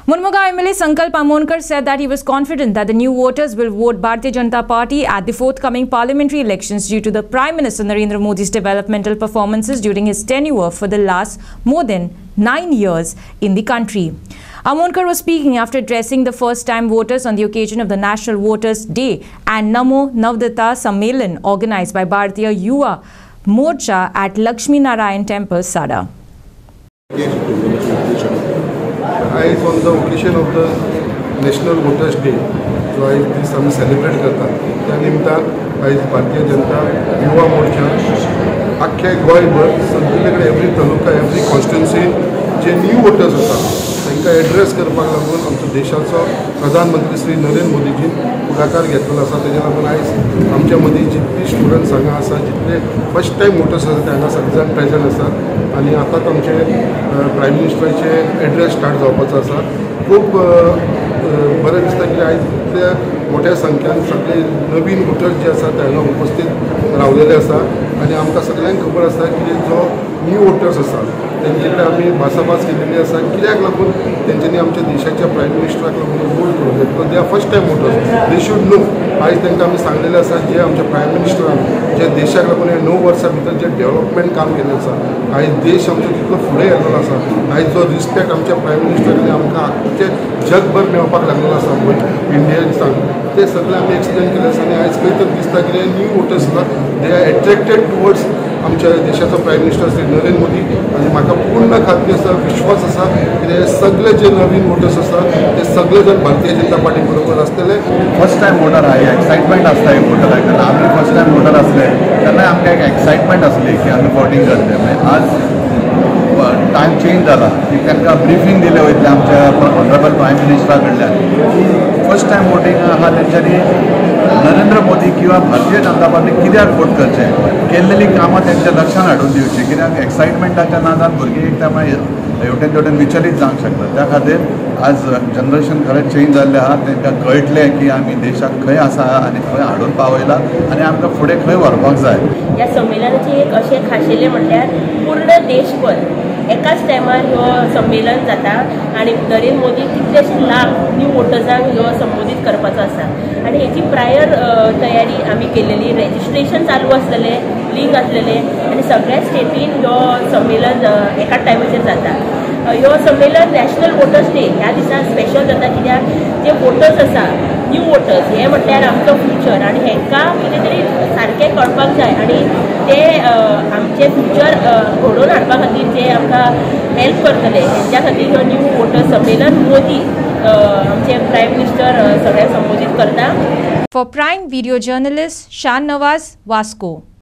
Munmuga MLA Sankalp Amonkar said that he was confident that the new voters will vote Bharatiya Janata Party at the forthcoming parliamentary elections due to the Prime Minister Narendra Modi's developmental performances during his tenure for the last more than 9 years in the country. Amonkar was speaking after addressing the first-time voters on the occasion of the National Voters' Day and Namo Navdata Sammelan organized by Bharatiya Yuva Morcha at Lakshmi Narayan Temple, Sada. On the occasion of the National Voters' Day, जो आज दीस आम्ही celebrate करतात, त्या निमतान आज भारतीय जनता युवा मोर्चा अख्ख्या गोंयभर सगळीकडे एवरी तालुका एवरी कॉन्स्टिट्युएन्सी जे न्यू वोटर्स आसात तांकां एड्रेस करपाक लागून आमचो देशाचो प्रधानमंत्री श्री नरेंद्र मोदीजी पुढाकार घेतलेलो आसा. तेज्या लागून आयज आमच्या मदीं जितली स्टुडंट्स हांगा आसा, जितले फर्स्ट टायम वोटर्स आसा ते हांगा सगळे जाण प्रेजेंट आसात आनी आतांच आमचे प्रायम मिनिस्टराचे एड्रेस स्टार्ट जावपाचो आसा. खूब बरें दिसता की आयज इतल्या मोठ्या संख्यान सगळे नवीन वोटर्स जे आसा ते हांगा उपस्थित रावलेले आसा आनी आमकां सगळ्यांक खबर आसा की जो न्यू वोटर्स आसा तेंचे कडेन आमी भासाभास केलेली आसा. कित्याक लागून तेंच्यांनी आमच्या देशाच्या प्रायम मिनिस्टराक लागून वोट करूंक जाय. Because they are first time voters, they should know. आयज तांकां आमी सांगलेलें आसा जे आमच्या प्रायम मिनिस्टरान जे देशाक लागून हे 9 वर्सां भितर जे डेव्हलपमेंट काम केलें आसा, आयज देश आमचो तितलो फुडें गेल्लो आसा. आयज जो रिस्पेक्ट आमच्या प्रायम मिनिस्टरान आमकां आख्खे जगभर मेळपाक लागलेलो आसा इंडियन्सांक, ते सगळें आमी एक्सप्लेन केलें आसा. आनी आयज खंय तर दिसता की न्यू वोटर्स आसात दे आर एट्रॅक्टेड टुवर्ड्स आमच्या देशाचो प्रायम मिनिस्टर श्री नरेंद्र मोदी. आनी म्हाका पूर्ण खात्री आसा, विश्वास आसा की हे सगळे जे नवीन वोटर्स आसात ते सगळे जण भारतीय जनता पार्टी बरोबर आसतले. फर्स्ट टायम वोटर आहे, एक्साइटमेंट आसता एक वोटराक. तेन्ना आमी फर्स्ट टायम वोटर आसले तेन्ना आमकां एक एक्साइटमेंट आसली की आमी वोटींग करतले. मागीर आज टायम चेंज जाला की तांकां ब्रिफींग दिलें वयतलें आमच्या ऑनरेबल प्रायम मिनिस्टरा कडल्यान की फर्स्ट टायम वोटींग आहा तेंच्यांनी नरेंद्र मोदी किंवा भारतीय जनता पार्टी कित्याक वोट करचें, केल्लेली कामां तेंच्या लक्षांत हाडून दिवची. कित्याक एक्साइटमेंटाच्या नादान भुरगीं एकदां मागीर हेवटेन तेवटेन विचलीत जावंक शकता. त्या खातीर आज जनरेशन खरेंच चेंज जाल्लें आहा. तांकां कळटलें की आमी देशाक खंय आसा आनी खंय हाडून पावयला आनी आमकां फुडें खंय व्हरपाक जाय. ह्या संमेलनाचें एक अशें खाशेलें म्हणल्यार पूर्ण देशभर एकाच टायमार ह्यो संमेलन जाता आनी नरेंद्र मोदी कितलेशे लाख न्यू वोटर्सांक ह्यो संबोधीत करपाचो आसा. आनी हेची प्रायर तयारी आमी केलेली, रेजिस्ट्रेशन चालू आसलेलें, लिंक आसलेलें आनी सगळ्या स्टेटीन ह्यो संमेलन एकाच टायमाचेर जाता. ह्यो संमेलन नॅशनल वोटर्स डे ह्या दिसा स्पेशल जाता कित्याक जे वोटर्स आसा न्यू वोटर्स हे म्हटल्यार आमचो फ्युचर आनी हेंकां कितें तरी सारकें कळपाक जाय आनी ते आमचें फ्युचर घडोवन हाडपा खातीर जे आमकां हेल्प करतले हेंच्या खातीर ह्यो न्यू वोटर संमेलन मोदी आमचे प्रायम मिनिस्टर सगळ्यांक संबोधीत करता. For Prime Video Journalist Shan Nawaz, Vasco.